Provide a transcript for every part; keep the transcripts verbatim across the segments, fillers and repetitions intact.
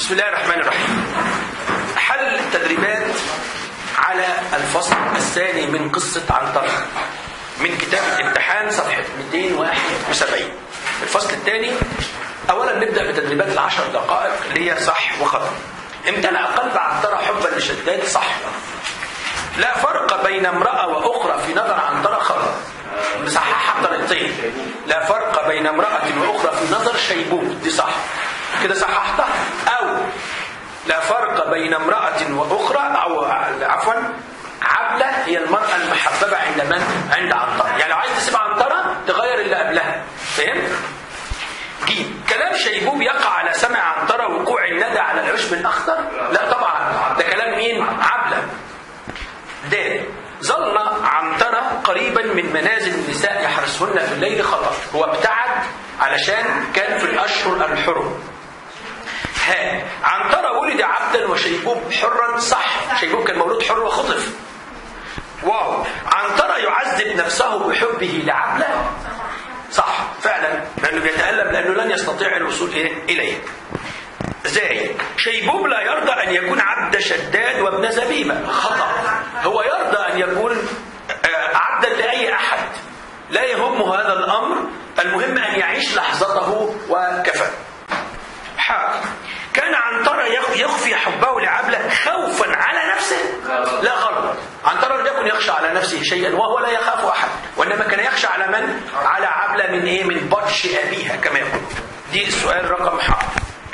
بسم الله الرحمن الرحيم. حل التدريبات على الفصل الثاني من قصة عنترة من كتاب الامتحان صفحة مئتين وواحد وسبعين. الفصل الثاني أولا نبدأ بتدريبات العشر دقائق اللي هي صح وخطأ. امتلأ قلب عنترة حبا لشداد، صح. لا فرق بين امرأة وأخرى في نظر عنترة، خطأ. مصححها بطريقتين. لا فرق بين امرأة وأخرى في نظر شيبوب، دي صح كده صححتها. أو لا فرق بين امرأة وأخرى، أو عفوا عبلة هي المرأة المحببة عند من؟ عند عنترة. يعني لو عايز تسيب عنترة تغير اللي قبلها، فهمت؟ جيم. كلام شيبوب يقع على سمع عنترة وقوع الندى على العشب الأخضر؟ لا طبعا، ده كلام مين؟ عبلة. د. ظل عنترة قريبا من منازل النساء يحرسهن في الليل، خطأ. هو ابتعد علشان كان في الأشهر الحرم. ها. عنترة ولد عبدا وشيبوب حرا، صح. شيبوب كان مولود حر وخطف. واو. عنترة يعذب نفسه بحبه لعبلة، صح فعلا، لأنه بيتألم لأنه لن يستطيع الوصول إليه. زي شيبوب لا يرضى أن يكون عبد شداد وابن زبيبة، خطأ. هو يرضى أن يكون عبدا لأي أحد، لا يهمه هذا الأمر، المهم أن يعيش لحظته وكفى. حاضر. كان عنترة يخفي حبه لعبلة خوفا على نفسه؟ لا، غلط. عنترة لم يكن يخشى على نفسه شيئا وهو لا يخاف أحد، وإنما كان يخشى على من؟ على عبلة من إيه؟ من بطش أبيها كما يقول. دي السؤال رقم حاضر.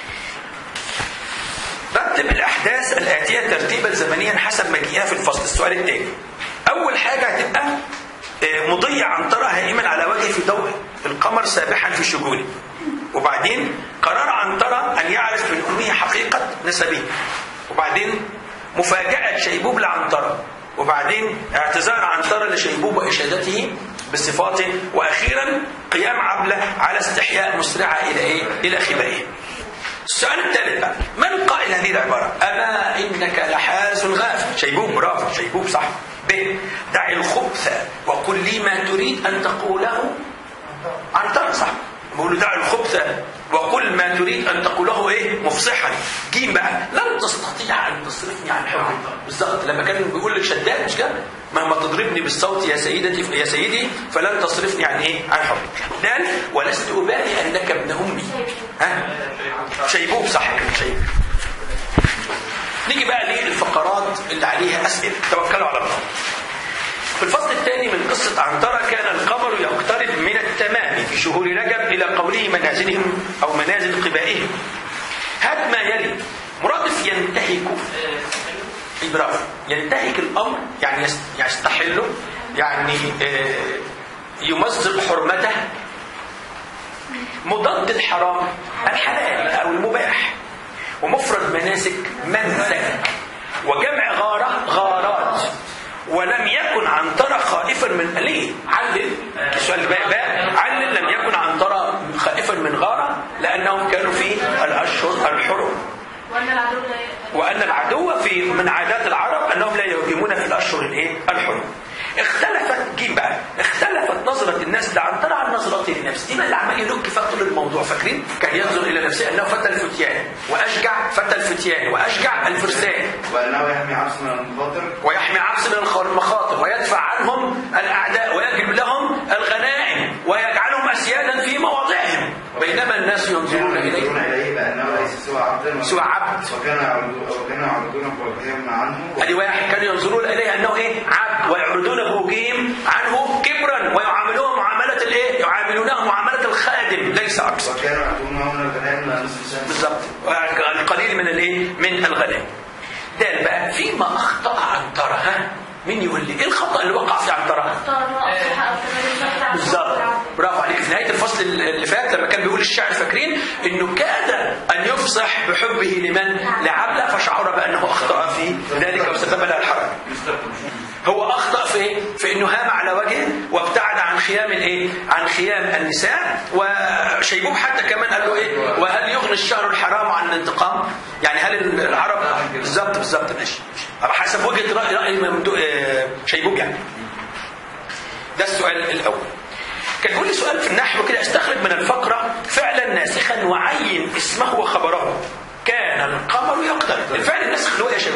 رتب الأحداث الآتية ترتيبا زمنيا حسب مجيئها في الفصل. السؤال الثاني. أول حاجة هتبقى مضي عنترة هائما على وجهه في ضوء القمر سابحا في شجونه. وبعدين قرار عنترة أن يعرف من أمه حقيقة نسبه. وبعدين مفاجأة شيبوب لعنترة. وبعدين اعتذار عنترة لشيبوب وإشادته بصفاته. وأخيرا قيام عبلة على استحياء مسرعة إلى إيه؟ إلى خبائه. السؤال الثالث بقى، من قائل هذه العبارة؟ أما إنك لحارس غافل. شيبوب، برافو، شيبوب صح. ب. دع الخبث وقل لي ما تريد أن تقوله. عنترة صح. بقول له دع الخبث وقل ما تريد أن تقوله إيه؟ مفصحا. جيم بقى، لن تستطيع أن تصرفني عن حبك. بالضبط، لما كان بيقول لك شداد مش كده؟ مهما تضربني بالصوت يا سيدتي يا سيدي فلن تصرفني عن إيه؟ عن حبك. دال ولست أبالي أنك ابن أمي. ها؟ شيبوب صح. شيبوب. نيجي بقى للفقرات اللي عليها أسئلة. توكلوا على الله. في الفصل الثاني من قصة عنترة كان القمر يقترب من التمام في شهور رجب إلى قوله منازلهم أو منازل قبائهم. هات ما يلي. مرادف ينتهك. برافو. ينتهك الأمر يعني يستحله، يعني يمزق حرمته. مضاد الحرام الحلال أو المباح. ومفرد مناسك منسك. وجمع غارة غارات. ولم يكن عنترة خائفا من ليه؟ علل السؤال بقى, بقى علل لم يكن عنترة خائفا من غارة لأنهم كانوا في الأشهر الحرم. وأن العدو وأن العدو في من عادات العرب أنهم لا يهاجمون في الأشهر الايه؟ الحرم. اختلفت جيم بقى اختلفت نظرة الناس لعنترة عن نظرته لنفسه. دي اللي عمال يلك فيها طول الموضوع. فاكرين؟ كان ينظر إلى نفسه أنه فتى الفتيان وأشجع فتى الفتيان وأشجع الفرسان، وأنه يحمي عبس من المخاطر ويحمي عبس من المخاطر ويدفع عنهم الأعداء ويجلب لهم الغنائم ويجعلهم أسيادا في مواضعهم، بينما الناس ينظرون إليه بأنه ليس سوى عبد سوى عبد وكانوا يعبدونه بوجههم عنه. هذه واحد كانوا ينظرون إليه أنه إيه؟ عبد، ويعرضونه بوجههم عنه كبرا، ويعاملونه معاملة الإيه؟ يعاملونه معاملة الخادم ليس أكثر. وكانوا يعطونه من الغنائم نصف سنة. بالضبط، القليل من الإيه؟ من الغنائم. ده بقى فيما أخطأ عنترة. ها؟ مين يقول لي ايه الخطأ اللي وقع فيه عنترة؟ بالظبط، برافو عليك. في نهاية الفصل اللي فات لما كان بيقول الشعر فاكرين انه كاد ان يفصح بحبه لمن؟ لعبلة، فشعر بانه اخطأ في ذلك وسبب لها الحرج. هو اخطأ في ايه؟ في انه هام على وجهه وابتعد عن خيام الايه؟ عن خيام النساء. وشيبوب حتى كمان قال له ايه؟ وهل يغني الشهر الحرام عن الانتقام؟ يعني هل العرب بالظبط بالظبط ماشي على حسب وجهة رأي رأي شيبوب يعني. ده السؤال الاول. كان يقول لي سؤال في النحو كده، استخرج من الفقرة فعلا ناسخا وعين اسمه وخبره. كان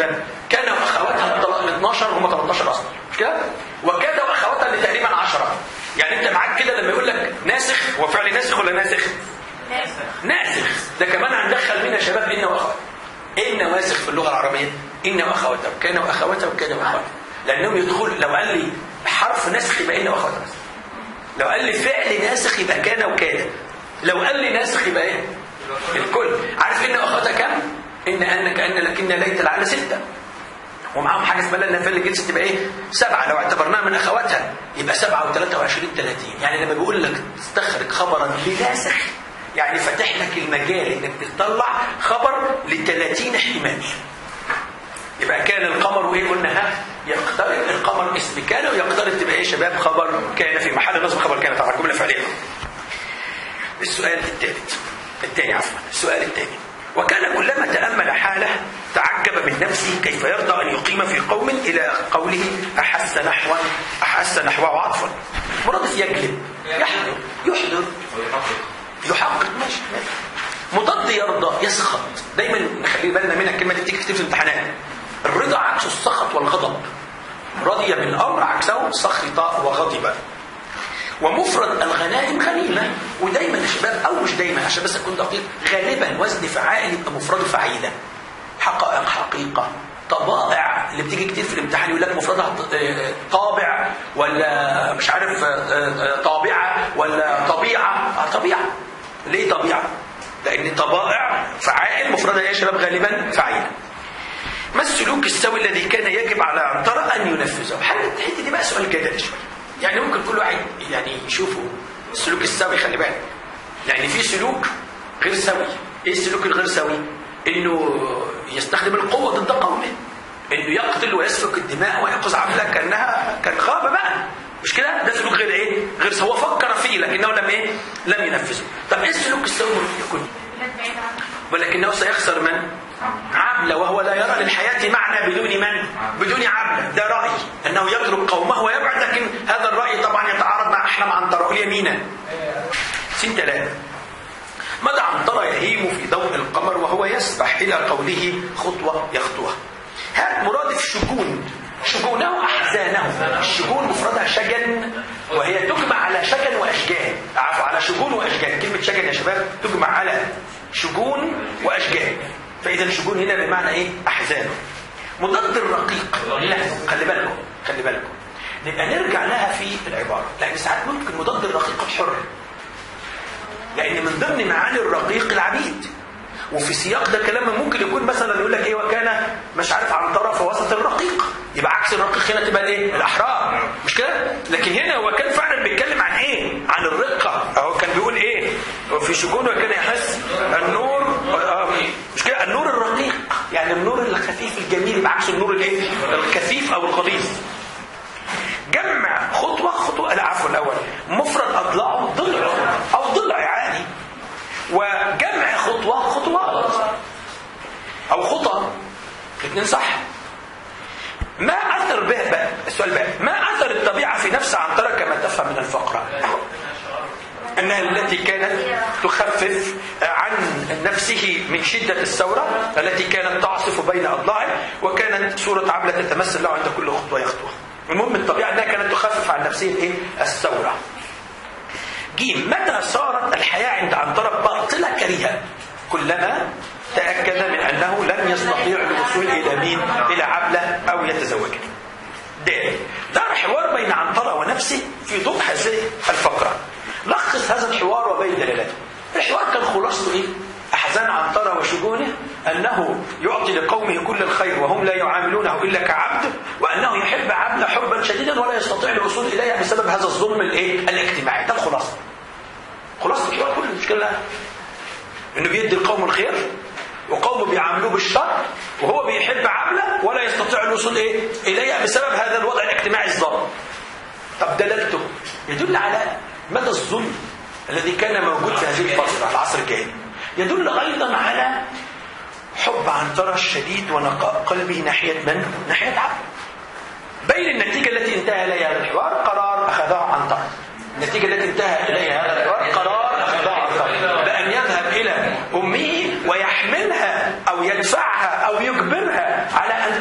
شباب؟ كان واخواتها من اثناشر هم ثلاثة عشر اصلا، مش كده؟ وكان واخواتها اللي تقريبا عشرة. يعني انت معاك كده لما يقول لك ناسخ، هو فعل ناسخ ولا ناسخ؟ ناسخ. ناسخ. ده كمان هندخل منها شباب ان واخواتها. ايه النواسخ في اللغه العربيه؟ ان واخواتها وكان واخواتها وكان واخواتها. لانهم يدخل، لو قال لي حرف ناسخ يبقى ان واخواتها بس. لو قال لي فعل ناسخ يبقى كان وكان. لو قال لي ناسخ يبقى ايه؟ الكل. عارف ان واخواتها كام؟ ان ان كان لكن ليت العالى سته. ومعاهم حاجه اسمها لنا فعل الجنس تبقى ايه؟ سبعه. لو اعتبرناها من اخواتها يبقى سبعه وثلاثه وعشرين ثلاثين. يعني لما بيقول لك تستخرج خبرا لناسخ يعني فتح لك المجال انك تطلع خبر ل ثلاثين احتمال. يبقى كان القمر وايه قلنا؟ ها يقترب. القمر اسم كان، ويقترب تبقى ايه شباب؟ خبر كان في محل نصب خبر كان طبعا جمله فعليه. السؤال الثالث الثاني عفوا السؤال الثاني: وكان كلما تأمل حاله تعجب من نفسه كيف يرضى أن يقيم في قوم إلى قوله أحس نحوا أحس نحوه عطفا. مرادف يجلب، يحضر، يحضر، يحقق. ماشي. مضاد يرضى، يسخط. دايما نخلي بالنا منها، الكلمة دي بتيجي كتير في الامتحانات. الرضا عكسه السخط والغضب. رضي بالأمر عكسه سخط وغضب. ومفرد الغنائم غنيمة. ودايما يا شباب، أو مش دايما عشان بس أكون دقيق، غالبا وزن فعائل يبقى مفرده فعيلة. حقائق، حقيقة، طبائع اللي بتيجي كتير في الامتحان يقول لك مفردها طابع ولا مش عارف طابعة ولا طبيعة. طبيعة. ليه طبيعة؟ لأن طبائع فعائل مفردها يا شباب غالبا فعيلة. ما السلوك السوي الذي كان يجب على عنترة أن ينفذه؟ حتى دي بقى سؤال جدلي شوية. يعني ممكن كل واحد يعني يشوفه السلوك السوي. خلي بالك، يعني في سلوك غير سوي. ايه السلوك الغير سوي؟ انه يستخدم القوه ضد قومه، انه يقتل ويسفك الدماء ويأخذ عمله كانها كان غابه بقى، مش كده؟ ده سلوك غير ايه؟ غير سوي. هو فكر فيه لكنه لم ايه؟ لم ينفذه. طب ايه السلوك السوي ممكن يكون؟ ولكنه سيخسر من؟ عبله، وهو لا يرى للحياه معنى بدون من؟ بدون عبله. ده راي انه يترك قومه ويبعد، لكن هذا الراي طبعا يتعارض مع احلام عنترة اليمينة. سين ثلاثة: مدى عنترة يهيم في ضوء القمر وهو يسبح الى قوله خطوه يخطوها. هات مرادف شجون. شجونه احزانه. الشجون مفردها شجن، وهي تجمع على شجن واشجان. عفوا على شجون واشجان. كلمه شجن يا شباب تجمع على شجون واشجان، فاذا الشجون هنا بمعنى ايه؟ احزان. مضاد الرقيق. لا خلي بالكم خلي بالكم نبقى نرجع لها في العباره، لان ساعات ممكن مضاد الرقيق الحر، لان من ضمن معاني الرقيق العبيد. وفي سياق ده كلام ممكن يكون مثلا يقول لك ايه؟ وكان مش عارف عنترة في وسط الرقيق، يبقى عكس الرقيق هنا تبقى الايه؟ الاحرار، مش كده؟ لكن هنا هو كان فعلا بيتكلم عن ايه؟ عن الرقه. اهو كان بيقول ايه؟ وفي شجون وكان يحس النور، مش كده؟ النور الرقيق، يعني النور الخفيف الجميل، يبقى عكس النور الايه؟ الكثيف او الغليظ. جمع خطوه خطوه لا عفوا الاول مفرد اضلاعه ضلع او ضلع عادي، وجمع خطوه خطوات او خطى، الاثنين صح. ما اثر به بقى السؤال بقى ما اثر الطبيعه في نفس عنترة كما تفهم من الفقره؟ انها التي كانت تخفف عن نفسه من شده الثوره التي كانت تعصف بين اضلاعه، وكانت صوره عبله تتمثل له عند كل خطوه يخطوها. المهم الطبيعه انها كانت تخفف عن نفسه الايه؟ الثوره. جيم: متى صارت الحياه عند عنترة باطله كريهه؟ كلما تأكد من أنه لن يستطيع الوصول إلى مين؟ إلى عبلة أو يتزوجها. د. دار حوار بين عنترة ونفسه في ضوء هذه الفقرة. لخص هذا الحوار وبين دلالته. الحوار كان خلاصته إيه؟ أحزان عنترة وشجونه أنه يعطي لقومه كل الخير وهم لا يعاملونه إلا كعبد، وأنه يحب عبلة حبا شديدا ولا يستطيع الوصول إليها بسبب هذا الظلم الإيه؟ الاجتماعي. ده الخلاصة. خلاصة الحوار كله مش كده؟ إنه بيدي القوم الخير وقومه بيعاملوه بالشر، وهو بيحب عامله ولا يستطيع الوصول ايه اليها بسبب هذا الوضع الاجتماعي الظالم. طب دلالته يدل على مدى الظلم الذي كان موجود في هذه الفتره العصر الجاهلي. يدل ايضا على حب عنترة الشديد ونقاء قلبه ناحيه من؟ ناحيه عبد. بين النتيجه التي انتهى اليها هذا الحوار قرار اخذه عنترة. النتيجه التي انتهى اليها هذا الحوار قرار اخذه عنترة بان يذهب الى امه ويحملها أو يدفعها أو يجبرها على أن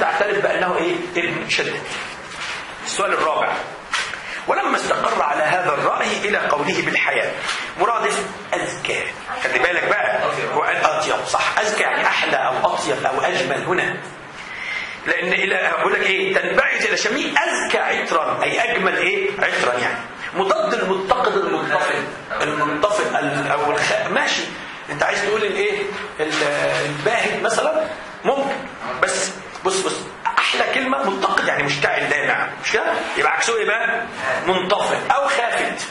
ابن شداد. السؤال الرابع: ولما استقر على هذا الرأي إلى قوله بالحياة مرادف أزكى. خلي بالك بقى، هو أطيب صح، أزكى يعني أحلى أو أطيب أو أجمل هنا، لأن إلى أقول لك إيه تنبعث إلى شميل أزكى عطرا أي أجمل إيه عطرا، يعني مضاد المتقد المنطفئ المنطفئ أو الخ... ماشي. أنت عايز تقول الإيه الباهت مثلا ممكن، بس بص بص احلى كلمه منتقد يعني مشتعل لامع، مش كده؟ يبقى عكسه ايه بقى؟ منطفئ او خافت.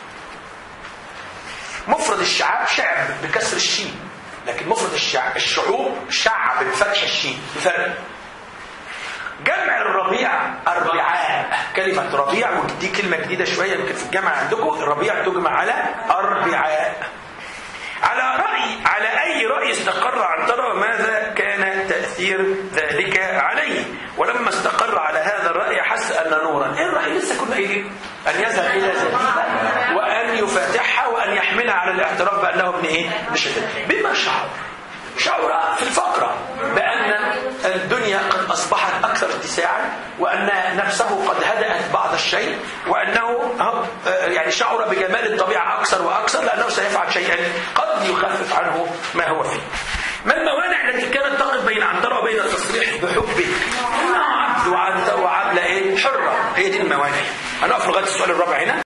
مفرد الشعاب شعب بكسر الشين، لكن مفرد الشعب الشعوب شعب بفتح الشين، بفرق. جمع الربيع أربعاء. كلمة ربيع ودي كلمة جديدة شوية يمكن في الجامعة عندكم، الربيع تجمع على أربعاء. على رأي على أي رأي استقر عنترة وماذا كان تأثير ذلك عليه؟ ولما استقر على هذا الرأي حس أن نورا، إيه الرأي لسه كنا قايلين؟ أن يذهب إلى زبيبة وأن يفاتحها وأن يحملها على الاعتراف بأنه ابن إيه؟ بشدة. بما شعر شعر في الفقرة بأن الدنيا قد أصبحت أكثر اتساعا، وأن نفسه قد هدأت بعض الشيء، وأنه يعني شعر بجمال الطبيعة أكثر وأكثر، لأنه سيفعل شيئا قد يخفف عنه ما هو فيه. ما الموانع التي كانت تقف بين عنترة وبين التصريح بحبه؟ إنه عبد وعنتر وعبلة إيه؟ حرة. هي دي الموانع. هنقف لغاية السؤال الرابع هنا.